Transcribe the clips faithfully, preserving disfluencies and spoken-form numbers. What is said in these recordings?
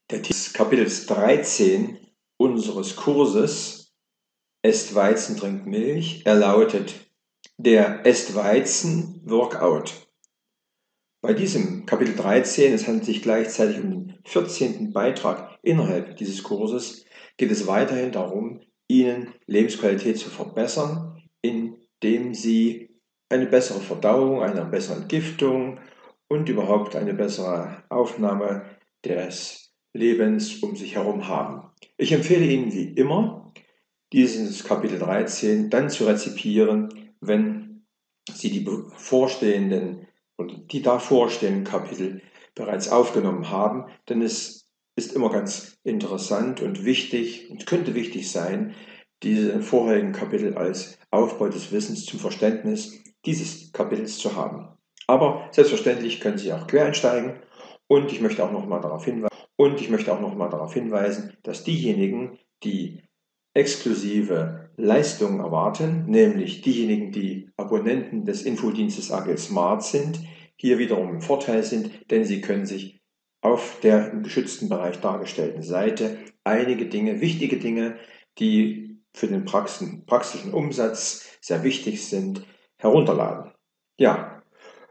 Der Titel des Kapitels dreizehn unseres Kurses Esst Weizen, trinkt Milch, er lautet der Esst Weizen Workout. Bei diesem Kapitel dreizehn, es handelt sich gleichzeitig um den vierzehnten Beitrag innerhalb dieses Kurses, geht es weiterhin darum, Ihnen Lebensqualität zu verbessern, indem Sie eine bessere Verdauung, eine bessere Entgiftung und überhaupt eine bessere Aufnahme des Lebens um sich herum haben. Ich empfehle Ihnen wie immer, dieses Kapitel dreizehn dann zu rezipieren, wenn Sie die bevorstehenden und die davorstehenden Kapitel bereits aufgenommen haben, denn es ist immer ganz interessant und wichtig und könnte wichtig sein, diese vorherigen Kapitel als Aufbau des Wissens zum Verständnis dieses Kapitels zu haben. Aber selbstverständlich können Sie auch quer einsteigen und ich möchte auch noch mal darauf hinweisen, und ich möchte auch noch mal darauf hinweisen, dass diejenigen, die exklusive Leistungen erwarten, nämlich diejenigen, die Abonnenten des Infodienstes A G Smart sind, hier wiederum im Vorteil sind, denn sie können sich auf der im geschützten Bereich dargestellten Seite einige Dinge, wichtige Dinge, die für den Praxen, praktischen Umsatz sehr wichtig sind, herunterladen. Ja,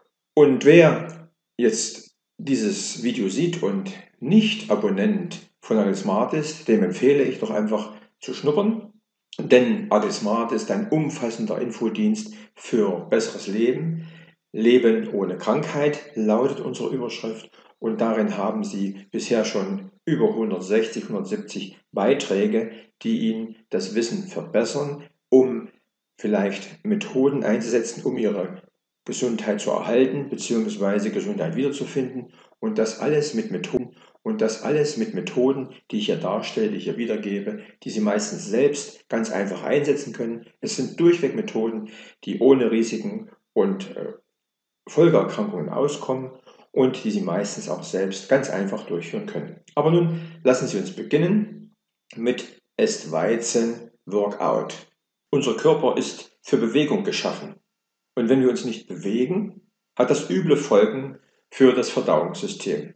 und wer jetzt dieses Video sieht und nicht Abonnent von A G Smart ist, dem empfehle ich doch einfach zu schnuppern, denn A G Smart ist ein umfassender Infodienst für besseres Leben. Leben ohne Krankheit lautet unsere Überschrift und darin haben Sie bisher schon über hundertsechzig, hundertsiebzig Beiträge, die Ihnen das Wissen verbessern, um vielleicht Methoden einzusetzen, um Ihre Gesundheit zu erhalten bzw. Gesundheit wiederzufinden und das alles mit Methoden und das alles mit Methoden, die ich hier darstelle, die ich hier wiedergebe, die Sie meistens selbst ganz einfach einsetzen können. Es sind durchweg Methoden, die ohne Risiken und äh, Folgeerkrankungen auskommen und die Sie meistens auch selbst ganz einfach durchführen können. Aber nun lassen Sie uns beginnen mit Esst Weizen Workout. Unser Körper ist für Bewegung geschaffen. Und wenn wir uns nicht bewegen, hat das üble Folgen für das Verdauungssystem.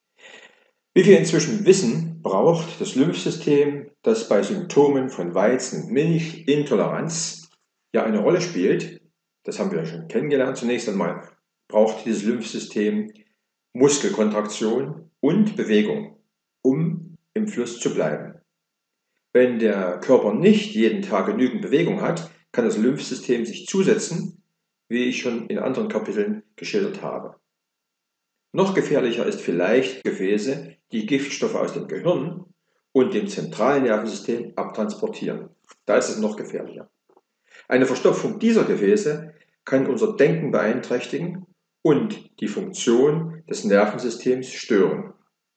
Wie wir inzwischen wissen, braucht das Lymphsystem, das bei Symptomen von Weizen- und Milchintoleranz ja eine Rolle spielt, das haben wir ja schon kennengelernt, zunächst einmal braucht dieses Lymphsystem Muskelkontraktion und Bewegung, um im Fluss zu bleiben. Wenn der Körper nicht jeden Tag genügend Bewegung hat, kann das Lymphsystem sich zusetzen, wie ich schon in anderen Kapiteln geschildert habe. Noch gefährlicher ist vielleicht Gefäße, die Giftstoffe aus dem Gehirn und dem zentralen Nervensystem abtransportieren. Da ist es noch gefährlicher. Eine Verstopfung dieser Gefäße kann unser Denken beeinträchtigen und die Funktion des Nervensystems stören.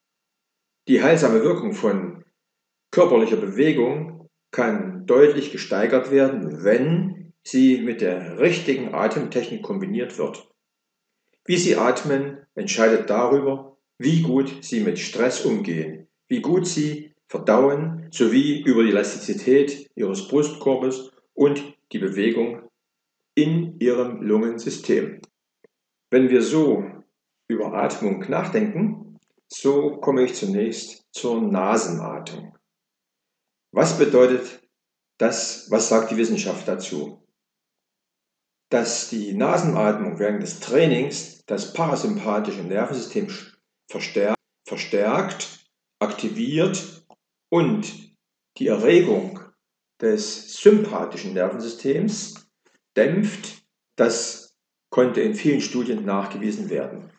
Die heilsame Wirkung von körperlicher Bewegung kann deutlich gesteigert werden, wenn sie mit der richtigen Atemtechnik kombiniert wird. Wie Sie atmen, entscheidet darüber, wie gut Sie mit Stress umgehen, wie gut Sie verdauen, sowie über die Elastizität Ihres Brustkorbes und die Bewegung in Ihrem Lungensystem. Wenn wir so über Atmung nachdenken, so komme ich zunächst zur Nasenatmung. Was bedeutet das, was sagt die Wissenschaft dazu? Dass die Nasenatmung während des Trainings das parasympathische Nervensystem verstärkt, verstärkt, aktiviert und die Erregung des sympathischen Nervensystems dämpft, das konnte in vielen Studien nachgewiesen werden.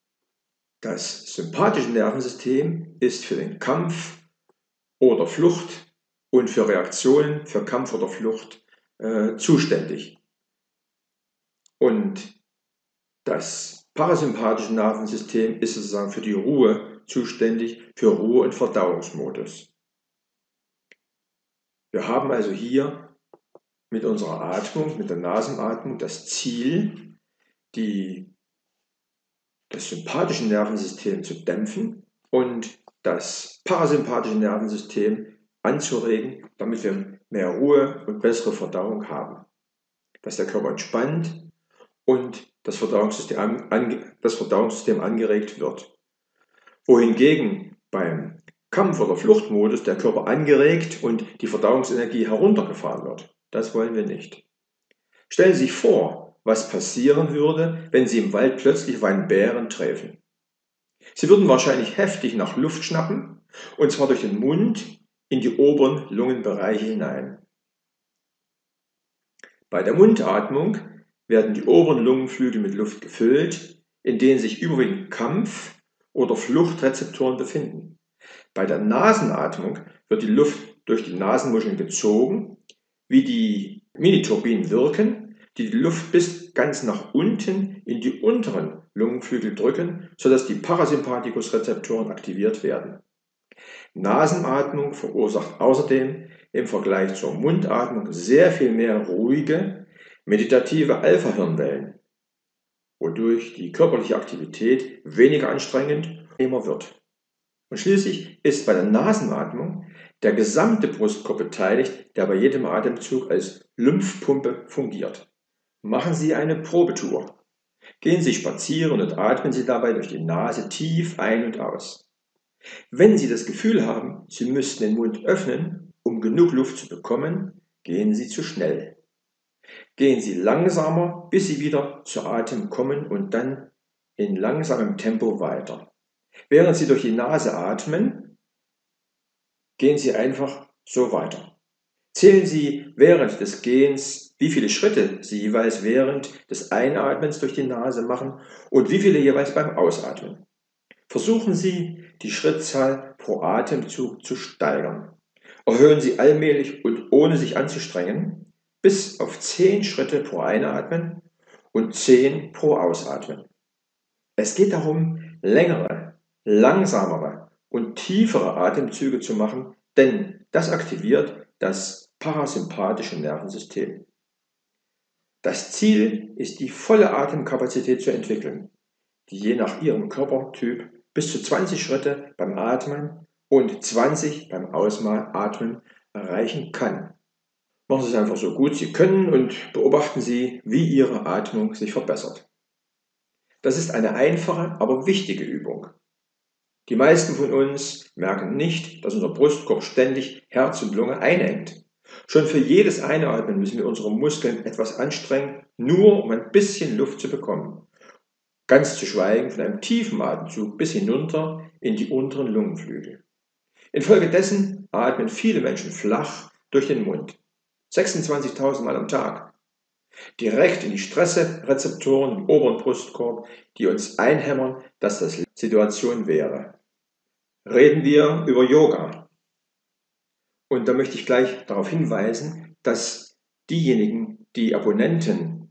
Das sympathische Nervensystem ist für den Kampf oder Flucht und für Reaktionen für Kampf oder Flucht äh, zuständig. Und das parasympathische Nervensystem ist sozusagen für die Ruhe zuständig, für Ruhe- und Verdauungsmodus. Wir haben also hier mit unserer Atmung, mit der Nasenatmung, das Ziel, die, das sympathische Nervensystem zu dämpfen und das parasympathische Nervensystem anzuregen, damit wir mehr Ruhe und bessere Verdauung haben. Dass der Körper entspannt und das Verdauungssystem, ange, das Verdauungssystem angeregt wird. Wohingegen beim Kampf- oder Fluchtmodus der Körper angeregt und die Verdauungsenergie heruntergefahren wird. Das wollen wir nicht. Stellen Sie sich vor, was passieren würde, wenn Sie im Wald plötzlich auf einen Bären treffen. Sie würden wahrscheinlich heftig nach Luft schnappen, und zwar durch den Mund in die oberen Lungenbereiche hinein. Bei der Mundatmung werden die oberen Lungenflügel mit Luft gefüllt, in denen sich überwiegend Kampf- oder Fluchtrezeptoren befinden. Bei der Nasenatmung wird die Luft durch die Nasenmuscheln gezogen, wie die Miniturbinen wirken, die die Luft bis ganz nach unten in die unteren Lungenflügel drücken, sodass die Parasympathikus-Rezeptoren aktiviert werden. Nasenatmung verursacht außerdem im Vergleich zur Mundatmung sehr viel mehr ruhige, meditative Alpha-Hirnwellen, wodurch die körperliche Aktivität weniger anstrengend wird. Und schließlich ist bei der Nasenatmung der gesamte Brustkorb beteiligt, der bei jedem Atemzug als Lymphpumpe fungiert. Machen Sie eine Probetour. Gehen Sie spazieren und atmen Sie dabei durch die Nase tief ein und aus. Wenn Sie das Gefühl haben, Sie müssten den Mund öffnen, um genug Luft zu bekommen, gehen Sie zu schnell. Gehen Sie langsamer, bis Sie wieder zu Atem kommen und dann in langsamem Tempo weiter. Während Sie durch die Nase atmen, gehen Sie einfach so weiter. Zählen Sie während des Gehens, wie viele Schritte Sie jeweils während des Einatmens durch die Nase machen und wie viele jeweils beim Ausatmen. Versuchen Sie, die Schrittzahl pro Atemzug zu steigern. Erhöhen Sie allmählich und ohne sich anzustrengen bis auf zehn Schritte pro Einatmen und zehn pro Ausatmen. Es geht darum, längere, langsamere und tiefere Atemzüge zu machen, denn das aktiviert das parasympathische Nervensystem. Das Ziel ist, die volle Atemkapazität zu entwickeln, die je nach Ihrem Körpertyp bis zu zwanzig Schritte beim Atmen und zwanzig beim Ausatmen erreichen kann. Machen Sie es einfach so gut Sie können und beobachten Sie, wie Ihre Atmung sich verbessert. Das ist eine einfache, aber wichtige Übung. Die meisten von uns merken nicht, dass unser Brustkorb ständig Herz und Lunge einengt. Schon für jedes Einatmen müssen wir unsere Muskeln etwas anstrengen, nur um ein bisschen Luft zu bekommen. Ganz zu schweigen von einem tiefen Atemzug bis hinunter in die unteren Lungenflügel. Infolgedessen atmen viele Menschen flach durch den Mund. sechsundzwanzigtausend Mal am Tag. Direkt in die Stressrezeptoren im oberen Brustkorb, die uns einhämmern, dass das die Situation wäre. Reden wir über Yoga. Und da möchte ich gleich darauf hinweisen, dass diejenigen, die Abonnenten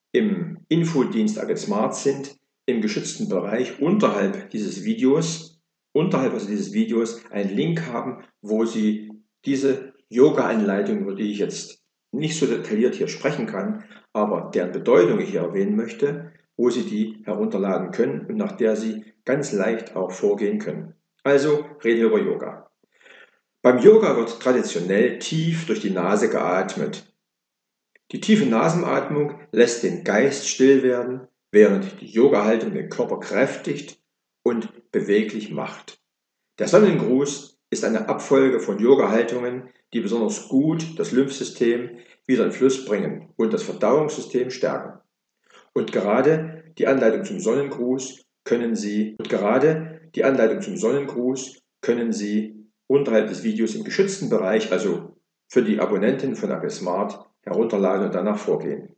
im Infodienst AGESmart sind, im geschützten Bereich unterhalb dieses Videos, unterhalb also dieses Videos einen Link haben, wo Sie diese Yoga-Anleitung, über die ich jetzt nicht so detailliert hier sprechen kann, aber deren Bedeutung ich hier erwähnen möchte, wo Sie die herunterladen können und nach der Sie ganz leicht auch vorgehen können. Also reden wir über Yoga. Beim Yoga wird traditionell tief durch die Nase geatmet. Die tiefe Nasenatmung lässt den Geist still werden, während die Yoga-Haltung den Körper kräftigt und beweglich macht. Der Sonnengruß ist eine Abfolge von Yoga-Haltungen, die besonders gut das Lymphsystem wieder in Fluss bringen und das Verdauungssystem stärken. Und gerade die Anleitung zum Sonnengruß können Sie, und gerade die Anleitung zum Sonnengruß können Sie unterhalb des Videos im geschützten Bereich, also für die Abonnenten von AGESmart, herunterladen und danach vorgehen.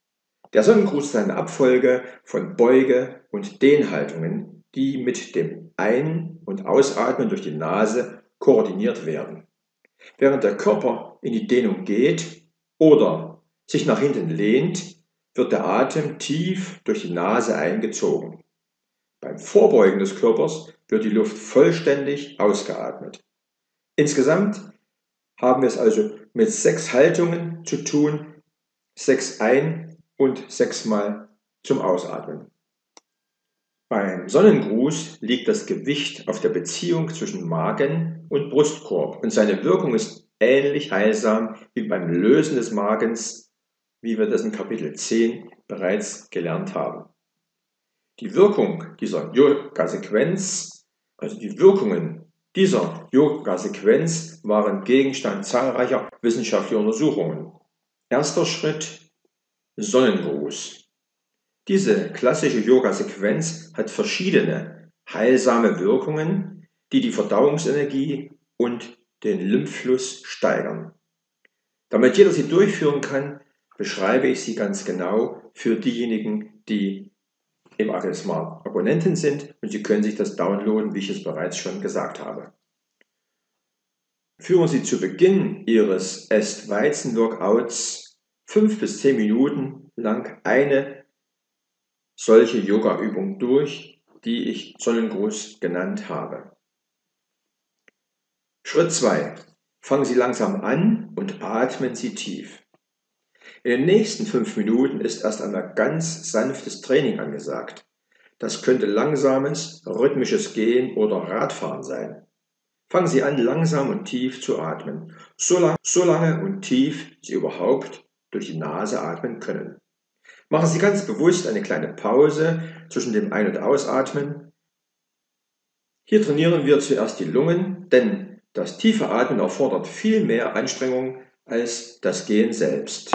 Der Sonnengruß ist eine Abfolge von Beuge- und Dehnhaltungen, die mit dem Ein- und Ausatmen durch die Nase koordiniert werden. Während der Körper in die Dehnung geht oder sich nach hinten lehnt, wird der Atem tief durch die Nase eingezogen. Beim Vorbeugen des Körpers wird die Luft vollständig ausgeatmet. Insgesamt haben wir es also mit sechs Haltungen zu tun, sechs ein- und sechsmal zum Ausatmen. Beim Sonnengruß liegt das Gewicht auf der Beziehung zwischen Magen und Brustkorb und seine Wirkung ist ähnlich heilsam wie beim Lösen des Magens, wie wir das in Kapitel zehn bereits gelernt haben. Die Wirkung dieser Yoga-Sequenz, also die Wirkungen Dieser Yoga-Sequenz waren Gegenstand zahlreicher wissenschaftlicher Untersuchungen. Erster Schritt: Sonnengruß. Diese klassische Yoga-Sequenz hat verschiedene heilsame Wirkungen, die die Verdauungsenergie und den Lymphfluss steigern. Damit jeder sie durchführen kann, beschreibe ich sie ganz genau für diejenigen, die im Agile Smart Abonnenten sind, und Sie können sich das downloaden, wie ich es bereits schon gesagt habe. Führen Sie zu Beginn Ihres Est-Weizen-Workouts fünf bis zehn Minuten lang eine solche Yoga-Übung durch, die ich Sonnengruß genannt habe. Schritt zwei. Fangen Sie langsam an und atmen Sie tief. In den nächsten fünf Minuten ist erst einmal ganz sanftes Training angesagt. Das könnte langsames, rhythmisches Gehen oder Radfahren sein. Fangen Sie an, langsam und tief zu atmen, so lange, so lange und tief Sie überhaupt durch die Nase atmen können. Machen Sie ganz bewusst eine kleine Pause zwischen dem Ein- und Ausatmen. Hier trainieren wir zuerst die Lungen, denn das tiefe Atmen erfordert viel mehr Anstrengung als das Gehen selbst.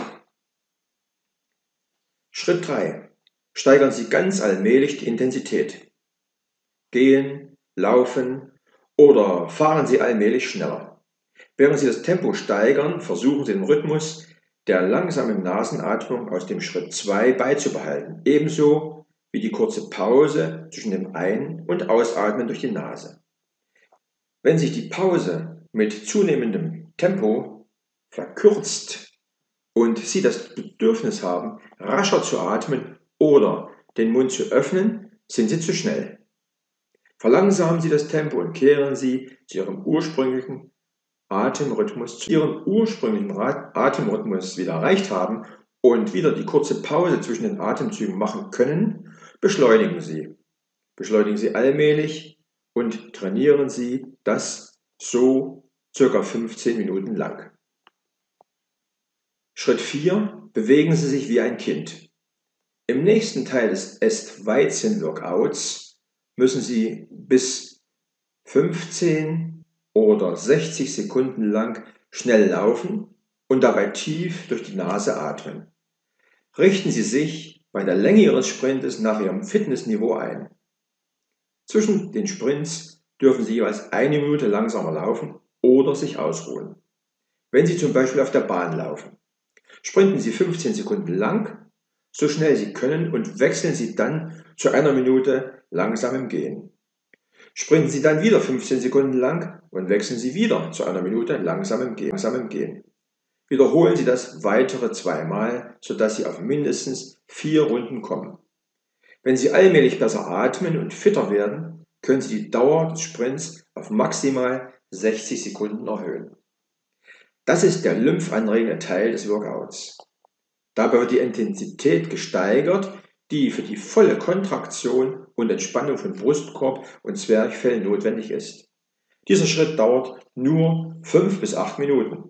Schritt drei. Steigern Sie ganz allmählich die Intensität. Gehen, laufen oder fahren Sie allmählich schneller. Während Sie das Tempo steigern, versuchen Sie den Rhythmus der langsamen Nasenatmung aus dem Schritt zwei beizubehalten, ebenso wie die kurze Pause zwischen dem Ein- und Ausatmen durch die Nase. Wenn sich die Pause mit zunehmendem Tempo verkürzt und Sie das Bedürfnis haben, rascher zu atmen oder den Mund zu öffnen, sind Sie zu schnell. Verlangsamen Sie das Tempo und kehren Sie zu Ihrem ursprünglichen Atemrhythmus, zu Ihrem ursprünglichen Atemrhythmus wieder erreicht haben und wieder die kurze Pause zwischen den Atemzügen machen können, beschleunigen Sie. Beschleunigen Sie allmählich und trainieren Sie das so circa fünfzehn Minuten lang. Schritt vier. Bewegen Sie sich wie ein Kind. Im nächsten Teil des Est-Weizen-Workouts müssen Sie bis fünfzehn oder sechzig Sekunden lang schnell laufen und dabei tief durch die Nase atmen. Richten Sie sich bei der Länge Ihres Sprintes nach Ihrem Fitnessniveau ein. Zwischen den Sprints dürfen Sie jeweils eine Minute langsamer laufen oder sich ausruhen. Wenn Sie zum Beispiel auf der Bahn laufen, sprinten Sie fünfzehn Sekunden lang, so schnell Sie können, und wechseln Sie dann zu einer Minute langsamem Gehen. Sprinten Sie dann wieder fünfzehn Sekunden lang und wechseln Sie wieder zu einer Minute langsamem Gehen. Wiederholen Sie das weitere zweimal, sodass Sie auf mindestens vier Runden kommen. Wenn Sie allmählich besser atmen und fitter werden, können Sie die Dauer des Sprints auf maximal sechzig Sekunden erhöhen. Das ist der lymphanregende Teil des Workouts. Dabei wird die Intensität gesteigert, die für die volle Kontraktion und Entspannung von Brustkorb und Zwerchfell notwendig ist. Dieser Schritt dauert nur fünf bis acht Minuten.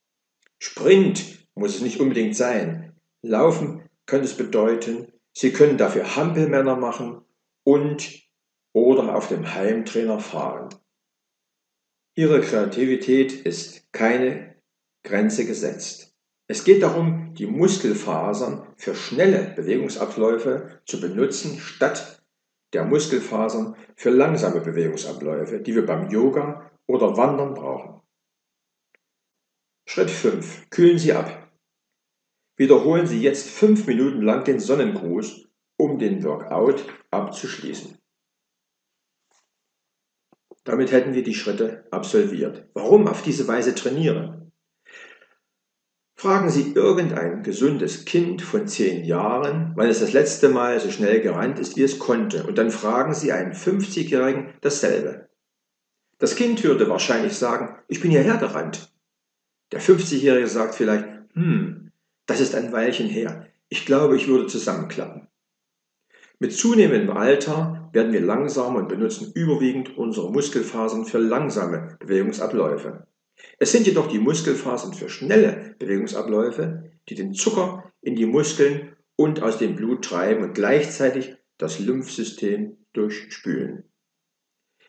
Sprint muss es nicht unbedingt sein. Laufen könnte es bedeuten, Sie können dafür Hampelmänner machen und oder auf dem Heimtrainer fahren. Ihre Kreativität ist keine Grenze gesetzt. Es geht darum, die Muskelfasern für schnelle Bewegungsabläufe zu benutzen, statt der Muskelfasern für langsame Bewegungsabläufe, die wir beim Yoga oder Wandern brauchen. Schritt fünf. Kühlen Sie ab. Wiederholen Sie jetzt fünf Minuten lang den Sonnengruß, um den Workout abzuschließen. Damit hätten wir die Schritte absolviert. Warum auf diese Weise trainieren? Fragen Sie irgendein gesundes Kind von zehn Jahren, wann es das letzte Mal so schnell gerannt ist, wie es konnte, und dann fragen Sie einen fünfzigjährigen dasselbe. Das Kind würde wahrscheinlich sagen, ich bin hierher gerannt. Der fünfzigjährige sagt vielleicht, hm, das ist ein Weilchen her, ich glaube, ich würde zusammenklappen. Mit zunehmendem Alter werden wir langsamer und benutzen überwiegend unsere Muskelfasern für langsame Bewegungsabläufe. Es sind jedoch die Muskelfasern für schnelle Bewegungsabläufe, die den Zucker in die Muskeln und aus dem Blut treiben und gleichzeitig das Lymphsystem durchspülen.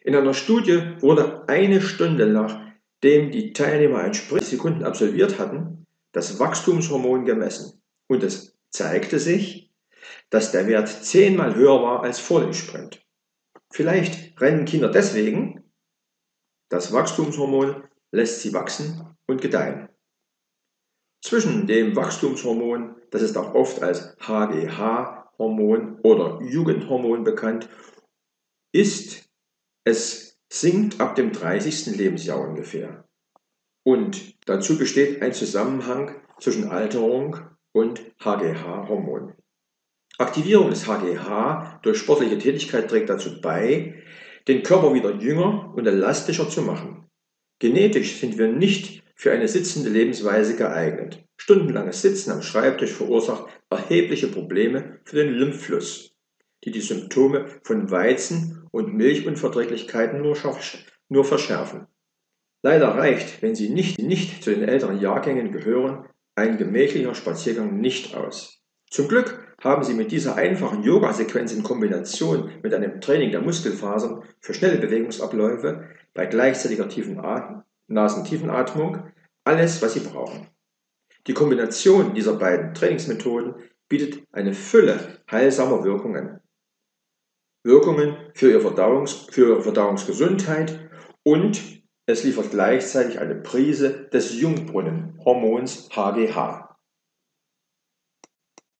In einer Studie wurde eine Stunde nachdem die Teilnehmer ein Sekunden absolviert hatten, das Wachstumshormon gemessen und es zeigte sich, dass der Wert zehnmal höher war als vor dem Sprint. Vielleicht rennen Kinder deswegen. Das Wachstumshormon lässt sie wachsen und gedeihen. Zwischen dem Wachstumshormon, das ist auch oft als H G H-Hormon oder Jugendhormon bekannt, ist, es sinkt ab dem dreißigsten Lebensjahr ungefähr. Und dazu besteht ein Zusammenhang zwischen Alterung und H G H-Hormon. Aktivierung des H G H durch sportliche Tätigkeit trägt dazu bei, den Körper wieder jünger und elastischer zu machen. Genetisch sind wir nicht für eine sitzende Lebensweise geeignet. Stundenlanges Sitzen am Schreibtisch verursacht erhebliche Probleme für den Lymphfluss, die die Symptome von Weizen- und Milchunverträglichkeiten nur, nur verschärfen. Leider reicht, wenn Sie nicht, nicht zu den älteren Jahrgängen gehören, ein gemächlicher Spaziergang nicht aus. Zum Glück haben Sie mit dieser einfachen Yoga-Sequenz in Kombination mit einem Training der Muskelfasern für schnelle Bewegungsabläufe bei gleichzeitiger tiefen Atmung, Nasentiefenatmung alles, was Sie brauchen. Die Kombination dieser beiden Trainingsmethoden bietet eine Fülle heilsamer Wirkungen. Wirkungen für, ihr Verdauungs, für Ihre Verdauungsgesundheit und es liefert gleichzeitig eine Prise des Jungbrunnenhormons H G H.